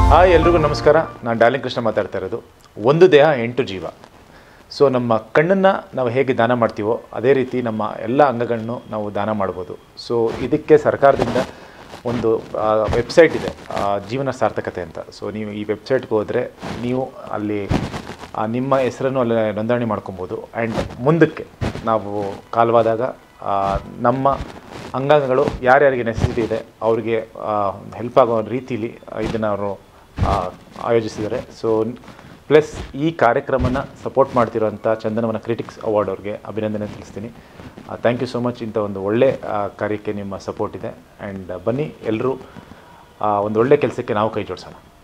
Hi ಎಲ್ರಿಗೂ ನಮಸ್ಕಾರ. ನಾನು ಡಾರ್ಲಿಂಗ್ ಕೃಷ್ಣ ಮಾತಾಡ್ತಾ ಇರೋದು. ಒಂದು ದೇಹ 8 ಜೀವ. ಸೊ ನಮ್ಮ ಕಣ್ಣನ್ನು ನಾವು ಹೇಗೆ ದಾನ ಮಾಡ್ತೀವೋ ಅದೇ ರೀತಿ ನಮ್ಮ ಎಲ್ಲ ಅಂಗಗಳನ್ನು ನಾವು ದಾನ ಮಾಡ್ಬೋದು. ಸೊ ಇದಕ್ಕೆ ಸರ್ಕಾರದಿಂದ ಒಂದು ವೆಬ್ಸೈಟ್ ಇದೆ, ಜೀವನ ಸಾರ್ಥಕತೆ ಅಂತ. ಸೊ ನೀವು ಈ ವೆಬ್ಸೈಟ್ಗೆ ಹೋದರೆ ನೀವು ಅಲ್ಲಿ ನಿಮ್ಮ ಹೆಸರನ್ನು ಅಲ್ಲಿ ನೋಂದಣಿ ಮಾಡ್ಕೊಬೋದು. ಆ್ಯಂಡ್ ಮುಂದಕ್ಕೆ ನಾವು ಕಾಲವಾದಾಗ ನಮ್ಮ ಅಂಗಾಂಗಗಳು ಯಾರ್ಯಾರಿಗೆ ನೆಸೆಸಿಟಿ ಇದೆ ಅವರಿಗೆ ಹೆಲ್ಪ್ ಆಗೋ ರೀತಿಯಲ್ಲಿ ಇದನ್ನು ಅವರು ಆಯೋಜಿಸಿದ್ದಾರೆ. ಸೊ ಪ್ಲಸ್ ಈ ಕಾರ್ಯಕ್ರಮನ ಸಪೋರ್ಟ್ ಮಾಡ್ತಿರೋಂಥ ಚಂದನವನ ಕ್ರಿಟಿಕ್ಸ್ ಅವಾರ್ಡ್ ಅವ್ರಿಗೆ ಅಭಿನಂದನೆ ತಿಳಿಸ್ತೀನಿ. Thank you so much. ಇಂಥ ಒಂದು ಒಳ್ಳೆ ಕಾರ್ಯಕ್ಕೆ ನಿಮ್ಮ ಸಪೋರ್ಟ್ ಇದೆ. ಆ್ಯಂಡ್ ಬನ್ನಿ ಎಲ್ಲರೂ ಒಂದು ಒಳ್ಳೆ ಕೆಲಸಕ್ಕೆ ನಾವು ಕೈ ಜೋಡಿಸೋಣ.